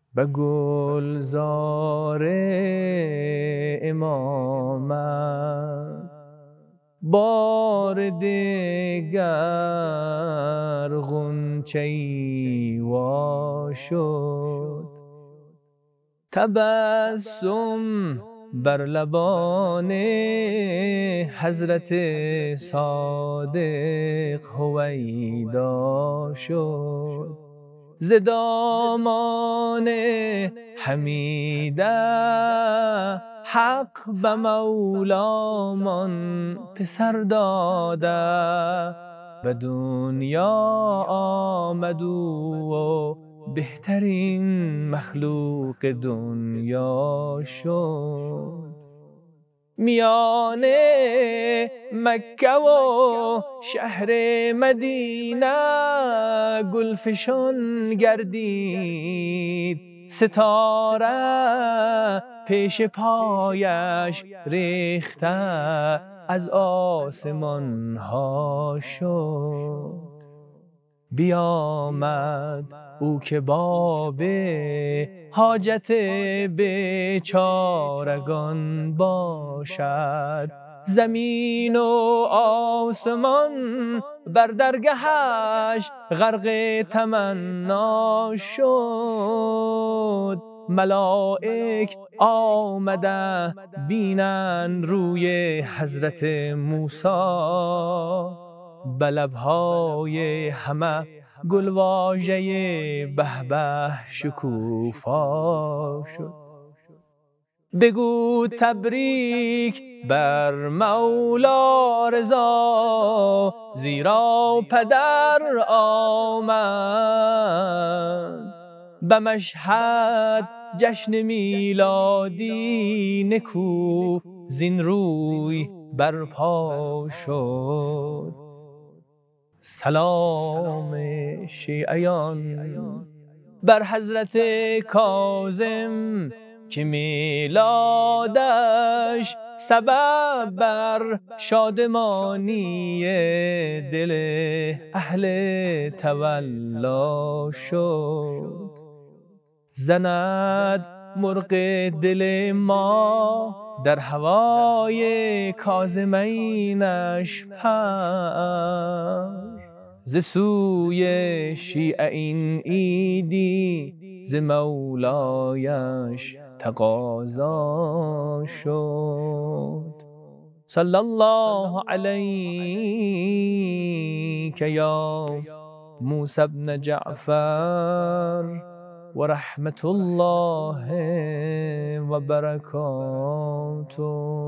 به گلزار امامت بار دگر غنچه‌ای وا شد. تبسم بر لبان حضرت صادق هویدا شد. ز دامان حمیده حق به مولامان پسر داده. به دنیا آمد و بهترین مخلوق دنیا شد. میان مکه و شهر مدینه گلفشان گردید. ستاره پیش پایش ریخته از آسمان ها شد. بیامد او که باب حاجت بیچارگان باشد. زمین و آسمان بر درگهش غرق تمنا شد. ملائک آمده بینن روی حضرت موسی. به لبهای همه گلواژه به به شکوفا شد. بگو تبریک بر مولا رضا، زیرا پدر آمد. به مشهد جشن میلادی نکو زین روی برپا شد. سلام شیعیان بر حضرت کاظم که میلادش سبب بر شادمانی دل اهل تولا شد. زند مرغ دل ما در هوای کاظمینش پر. ز سوی شیعه این عیدی ز مولایش تقاضا شد. صلی الله علیک یا موسی بن جعفر و رحمت الله و برکاته.